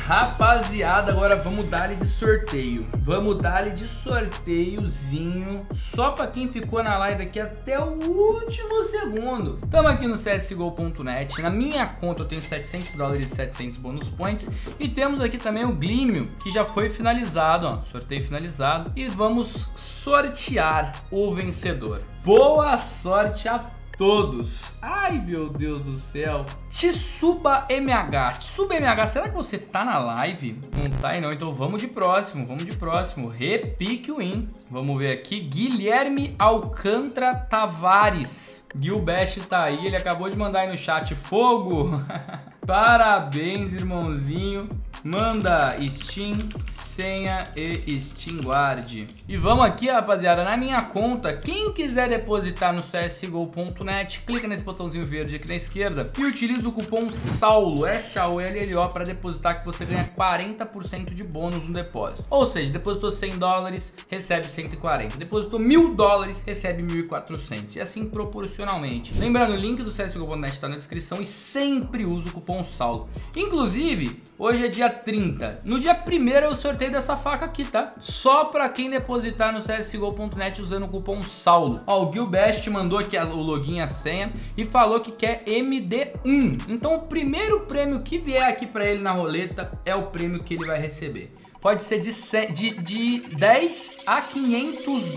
Rapaziada, agora vamos dar-lhe de sorteio. Vamos dar-lhe de sorteiozinho só pra quem ficou na live aqui até o último segundo. Estamos aqui no csgo.net. Na minha conta eu tenho $700 e 700 bônus points. E temos aqui também o Glímio, que já foi finalizado, ó. Sorteio finalizado. E vamos sortear o vencedor. Boa sorte a todos. Ai, meu Deus do céu. Tsuba MH. Tsuba MH, será que você tá na live? Não tá aí não, então vamos de próximo, vamos de próximo. Repique win. Vamos ver aqui, Guilherme Alcântara Tavares. Gilbest tá aí, ele acabou de mandar aí no chat fogo. Parabéns, irmãozinho. Manda Steam, senha e Steam Guard. E vamos aqui, rapaziada, na minha conta. Quem quiser depositar no csgo.net, clica nesse botãozinho verde aqui na esquerda e utiliza o cupom SAULO, SAULLO, para depositar, que você ganha 40% de bônus no depósito. Ou seja, depositou $100, recebe 140. Depositou $1.000, recebe 1.400. E assim proporcionalmente. Lembrando, o link do csgo.net está na descrição e sempre usa o cupom SAULO. Inclusive, hoje é dia 30. No dia 1º eu sorteio dessa faca aqui, tá? Só pra quem depositar no csgo.net usando o cupom SAULO. Ó, o Gilbest mandou aqui o login e a senha e falou que quer MD1. Então o primeiro prêmio que vier aqui pra ele na roleta é o prêmio que ele vai receber. Pode ser de 10 a 500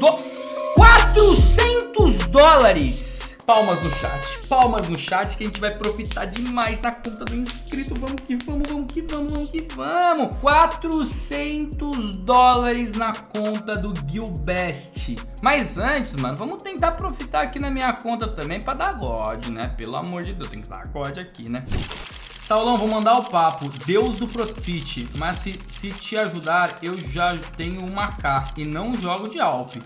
$400! Palmas no chat que a gente vai profitar demais na conta do inscrito. Vamos que vamos, vamos que vamos, vamos que vamos. $400 na conta do Gilbest. Mas antes, mano, vamos tentar profitar aqui na minha conta também pra dar God, né? Pelo amor de Deus, tem que dar God aqui, né? Saulão, vou mandar o papo. Deus do Profit. Mas se te ajudar, eu já tenho uma K e não jogo de Alp.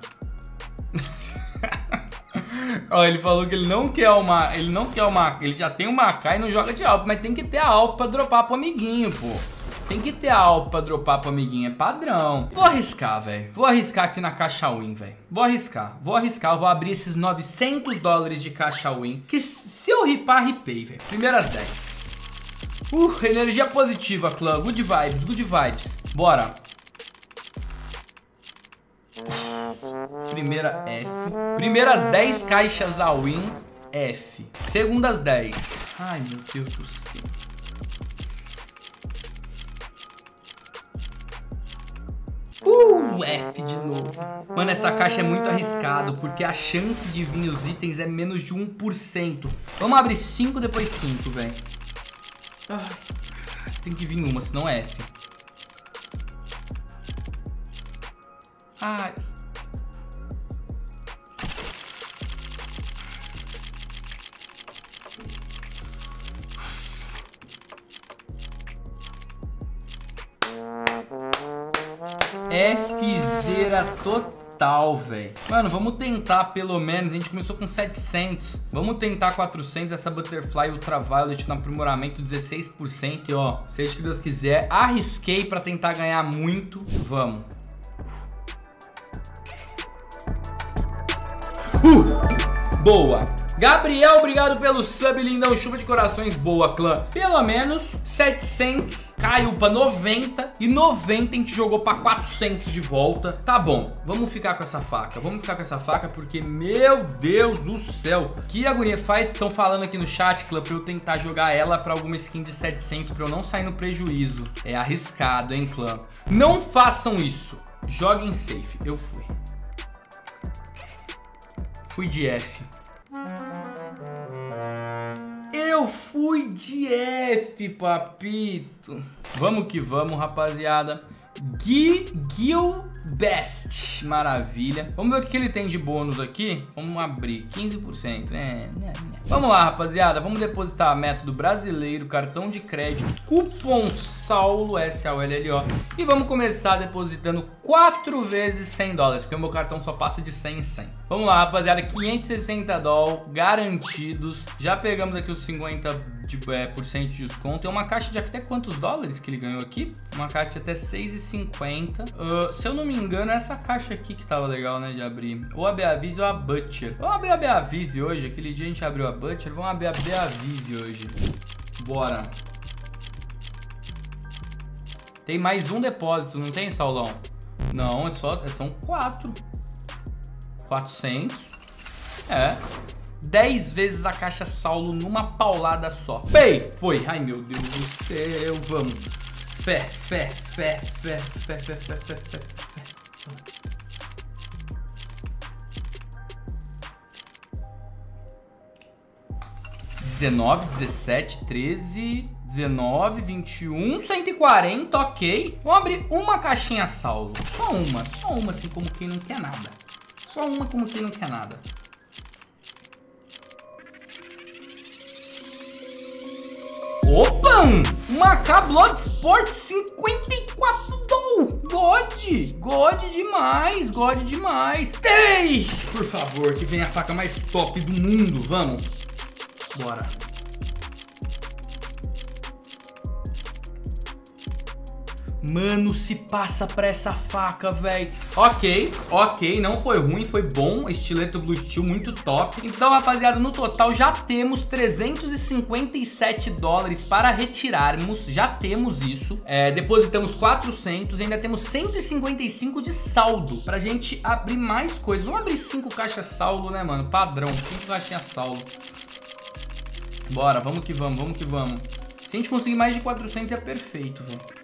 Ó, ele falou que ele já tem uma AK e não joga de Alp, mas tem que ter a Alp pra dropar pro amiguinho, pô. Tem que ter a Alp pra dropar pro amiguinho, é padrão. Vou arriscar, velho. Vou arriscar aqui na caixa win, velho. Vou arriscar. Eu vou abrir esses $900 de caixa win, que se eu ripar, ripei, velho. Primeiras 10. Energia positiva, clã. Good vibes. Bora. Primeira F. Primeiras 10 caixas a win, F. Segundas 10. Ai, meu Deus do céu. F de novo. Mano, essa caixa é muito arriscado, porque a chance de vir os itens é menos de 1%. Vamos abrir 5, depois 5, velho. Tem que vir uma, senão é F. Ai. F-zera total, velho. Mano, vamos tentar pelo menos. A gente começou com 700. Vamos tentar 400. Essa Butterfly Ultraviolet no aprimoramento 16%. E ó, seja o que Deus quiser. Arrisquei pra tentar ganhar muito. Vamos. Boa. Gabriel, obrigado pelo sub, lindão, chuva de corações, boa, clã. Pelo menos 700, caiu pra 90 e 90 a gente jogou pra 400 de volta. Tá bom, vamos ficar com essa faca, porque, meu Deus do céu, que agonia faz. Estão falando aqui no chat, clã, pra eu tentar jogar ela pra alguma skin de 700, pra eu não sair no prejuízo. É arriscado, hein, clã. Não façam isso, joguem safe. Eu fui de F. Eu fui de F, papito. Vamos que vamos, rapaziada. Gilbest. Maravilha. Vamos ver o que ele tem de bônus aqui. Vamos abrir 15%. Vamos lá, rapaziada. Vamos depositar método brasileiro, cartão de crédito, cupom SAULO, SAULLO. E vamos começar depositando 4 vezes $100, porque o meu cartão só passa de 100 em 100. Vamos lá, rapaziada. $560 garantidos. Já pegamos aqui os 50% de desconto. Tem uma caixa de até quantos dólares que ele ganhou aqui? Uma caixa de até 6,50. Se eu não me engano, é essa caixa aqui que tava legal, né, de abrir. Ou a Beavise ou a Butcher. Vamos abrir a Beavise hoje. Aquele dia a gente abriu a Butcher. Vamos abrir a Beavise hoje. Bora. Tem mais um depósito, não tem, Saulão? Não, são 4. 400. É. 10 vezes a caixa Saulo numa paulada só. Pei, foi. Ai, meu Deus do céu. Vamos. Fé. 19, 17, 13, 19, 21, 140, ok. Vamos abrir uma caixinha Saulo. Só uma, assim como quem não quer nada. Só uma como quem não quer nada. Opa! Uma K Bloodsport 54 doll. God demais. Ei! Por favor, que venha a faca mais top do mundo. Vamos. Bora. Mano, se passa pra essa faca, velho. Ok, não foi ruim, foi bom. Estileto Blue Steel, muito top. Então, rapaziada, no total já temos 357 dólares para retirarmos. Já temos isso. Depositamos 400, ainda temos 155 de saldo pra gente abrir mais coisas. Vamos abrir 5 caixas Saulo, né, mano? Padrão, 5 caixinhas Saulo. Bora, vamos que vamos. Se a gente conseguir mais de 400 é perfeito, velho.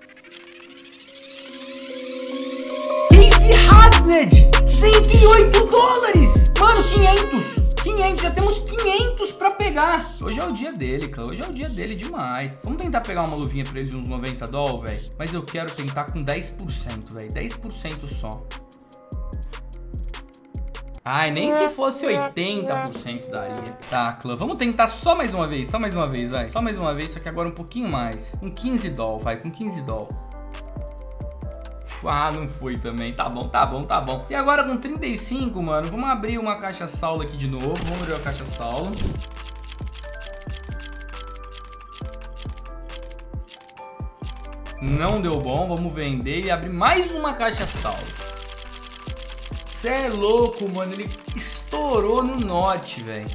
Hardened, 108 dólares. Mano, 500, já temos 500 pra pegar. Hoje é o dia dele, cara. Hoje é o dia dele demais. Vamos tentar pegar uma luvinha pra ele de uns 90 dólares, velho. Mas eu quero tentar com 10%, velho. 10% só. Ai, nem se fosse 80% daria. Tá, clã, vamos tentar só mais uma vez, vai. Só mais uma vez, só que agora um pouquinho mais. Com 15 dólares, vai, com 15 dólares. Ah, não foi também. Tá bom. E agora com 35, mano, vamos abrir uma caixa Saulo aqui de novo. Vamos abrir a caixa Saulo. Não deu bom, vamos vender e abrir mais uma caixa Saulo. Cê é louco, mano. Ele estourou no note, velho.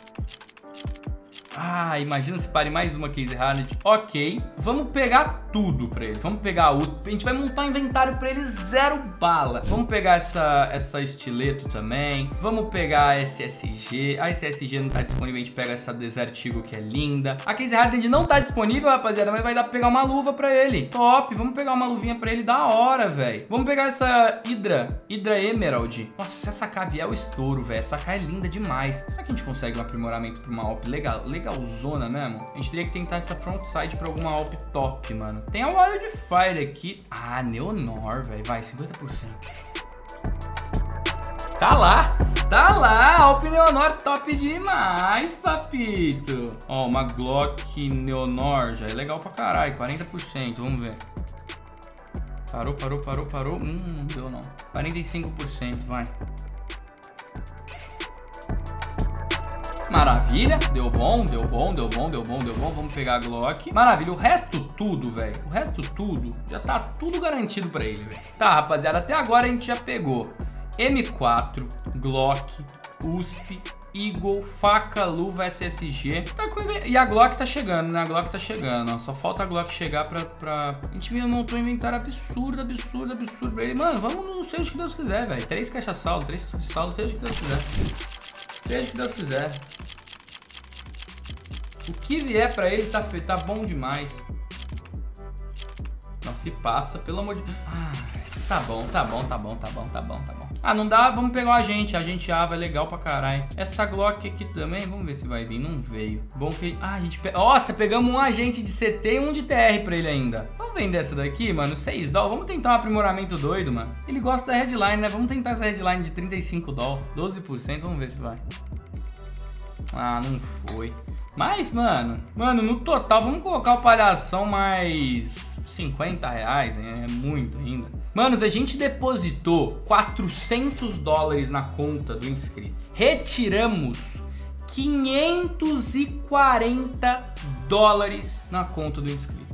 Ah, imagina se pare mais uma Case Hardened. Ok, vamos pegar tudo pra ele. Vamos pegar a USP. A gente vai montar um inventário pra ele 0 bala. Vamos pegar essa estileto também. Vamos pegar a SSG. A SSG não tá disponível, a gente pega essa Desert Eagle que é linda. A Case Hardened não tá disponível, rapaziada, mas vai dar pra pegar uma luva pra ele. Top, vamos pegar uma luvinha pra ele da hora, velho. Vamos pegar essa Hydra Emerald. Nossa, se essa K vier o estouro, velho. Essa K é linda demais. Será que a gente consegue um aprimoramento pra uma AWP legalzona mesmo? A gente teria que tentar essa frontside pra alguma AWP top, mano. Tem a Wildfire aqui. Ah, Neonor, velho. Vai, 50%. Tá lá. A AWP Neonor top demais, papito. Ó, uma Glock Neonor já é legal pra caralho. 40%, vamos ver. Parou. Não deu não. 45%, vai. Maravilha, deu bom. Vamos pegar a Glock. Maravilha, o resto tudo, velho. O resto tudo, já tá tudo garantido pra ele, velho. Tá, rapaziada, até agora a gente já pegou M4, Glock, USP, Eagle, faca, luva, SSG. Tá com... E a Glock tá chegando, né? A Glock tá chegando, ó. Só falta a Glock chegar pra... A gente montou um inventário absurdo pra ele. Mano, vamos no seja o que Deus quiser, velho. 3 caixas saldo, 3 caixas de saldo, seja o que Deus quiser. Seja o que Deus quiser. O que vier pra ele tá bom demais. Não se passa, pelo amor de Deus. Ah, tá bom. Ah, não dá, vamos pegar o agente. Agente A vai legal pra caralho. Essa Glock aqui também, vamos ver se vai vir. Não veio. Bom que... Ah, a gente pega... Nossa, pegamos um agente de CT e um de TR pra ele ainda. Vamos vender essa daqui, mano, 6 dólares. Vamos tentar um aprimoramento doido, mano. Ele gosta da headline, né? Vamos tentar essa headline de 35 dólares. 12%, vamos ver se vai. Ah, não foi. Mas, mano, no total, vamos colocar o palhação mais 50 reais, hein? É muito ainda. Manos, a gente depositou 400 dólares na conta do inscrito. Retiramos 540 dólares na conta do inscrito.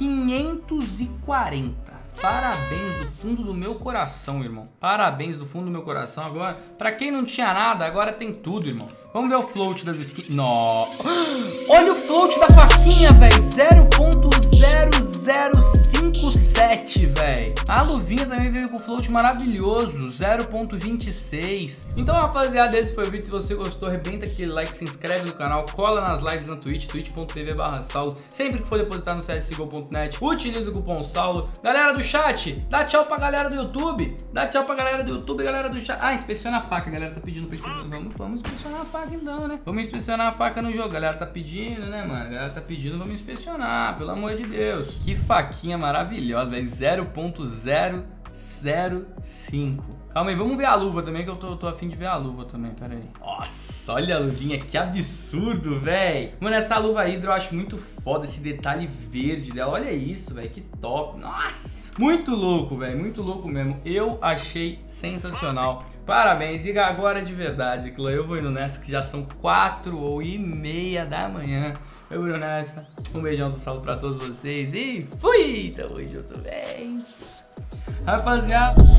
540. Parabéns do fundo do meu coração, irmão. Parabéns do fundo do meu coração. Agora, pra quem não tinha nada, agora tem tudo, irmão. Vamos ver o float das skins. Nossa. Olha o float da faquinha, velho. 0.00. 0.057, velho. A luvinha também veio com float maravilhoso, 0.26. Então, rapaziada, esse foi o vídeo. Se você gostou, arrebenta aquele like, se inscreve no canal, cola nas lives na Twitch, twitch.tv/Saulo. Sempre que for depositar no csgo.net, utiliza o cupom Saulo. Galera do chat, dá tchau pra galera do YouTube. Dá tchau pra galera do YouTube, galera do chat. Ah, inspeciona a faca, a galera tá pedindo pra inspecionar. Vamos inspecionar a faca então, né? Vamos inspecionar a faca no jogo. A galera tá pedindo, né, mano? A galera tá pedindo, vamos inspecionar, pelo amor de Deus. Que faquinha maravilhosa, velho. 0.005. Calma aí, vamos ver a luva também, que eu tô a fim de ver a luva também, pera aí. Nossa, olha a luvinha, que absurdo, velho. Mano, essa luva Hydra eu acho muito foda, esse detalhe verde dela. Olha isso, velho, que top. Nossa, muito louco, velho, muito louco mesmo. Eu achei sensacional. Parabéns, e agora de verdade, Clã, eu vou indo nessa, que já são 4h30 da manhã. Eu vou indo nessa. Um beijão do Saulo pra todos vocês e fui! Tamo junto, véi. Rapaziada.